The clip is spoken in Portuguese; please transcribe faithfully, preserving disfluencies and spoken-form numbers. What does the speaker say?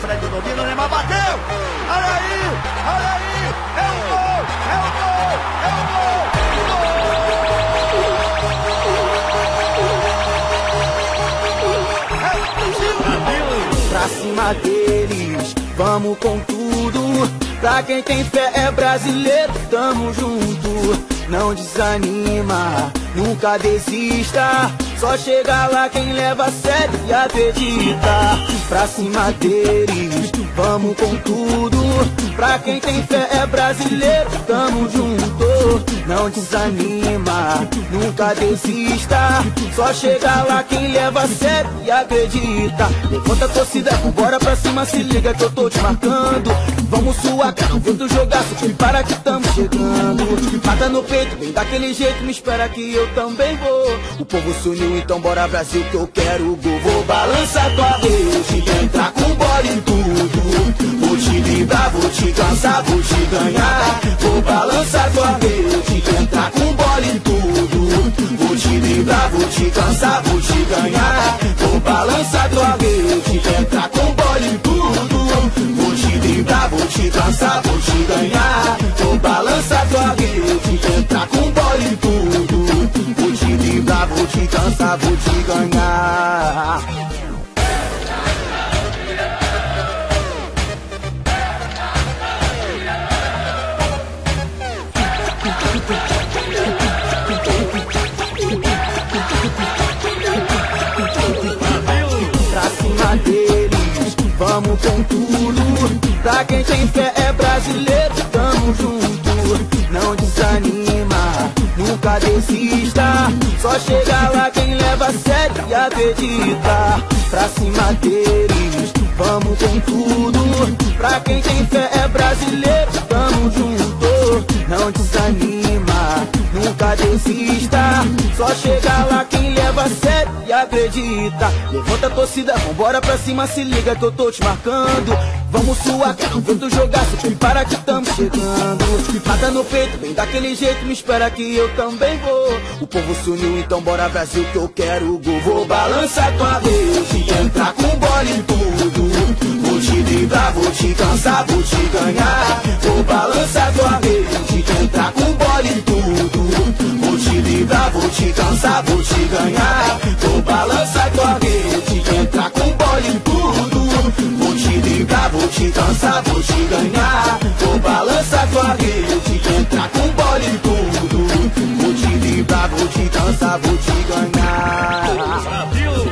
Fred domina, o Neymar bateu! Olha aí! Olha aí! É o gol! É o gol! É o gol! Pra cima deles, vamos com tudo. Pra quem tem fé é brasileiro, tamo junto. Não desanima, nunca desista. Só chega lá quem leva a sério e acredita. Pra cima deles, vamos com tudo. Pra quem tem fé é brasileiro, tamo junto. Não desanima, nunca desista. Só chega lá quem leva a sério e acredita. Levanta a torcida, vambora pra cima, se liga que eu tô te marcando. Vamos suar, vendo jogar, se para que tamo chegando. Mata no peito, vem daquele jeito, me espera que eu também vou. O povo se uniu, então bora Brasil que eu quero o gol. Vou balançar tua rede, entrar com bola em tudo. Vou te driblar, vou te cansar, vou te ganhar. Vou balançar tua rede, entrar com bola em tudo. Vou te driblar, vou te cansar, vou te ganhar. Vou balançar tua rede, entrar com bola em tudo. Vou te driblar, vou te cansar, vou te ganhar. Vou balançar tua rede, entrar com bola em tudo. Vou te driblar, vou te cansar, vou te ganhar. Pra cima deles, vamos com tudo. Pra quem tem fé é brasileiro, tamo junto. Não desanima, nunca desista. Só chega lá quem leva a sério e acredita. Pra cima deles, vamos com tudo. Pra quem tem fé é brasileiro, tamo junto. Não desanima, nunca desista. Só chega lá quem leva a sério e acredita. Levanta a torcida, vambora pra cima, se liga que eu tô te marcando. Vamos suar, vendo jogar, se prepara que tamo chegando. Mata no peito, vem daquele jeito, me espera que eu também vou. O povo se uniu, então bora Brasil que eu quero o gol. Vou balançar tua rede, entrar com bola em tudo. Vou te driblar, vou te cansar, vou te ganhar. Vou balançar tua rede, entrar com bola em tudo. Vou te driblar, vou te cansar, vou te ganhar. Vou balançar tua rede, entrar com bola em tudo. Vou te driblar, vou te cansar, vou te ganhar. Vou balançar tua rede, entrar com bola em tudo. Vou te driblar, vou te cansar, vou te ganhar.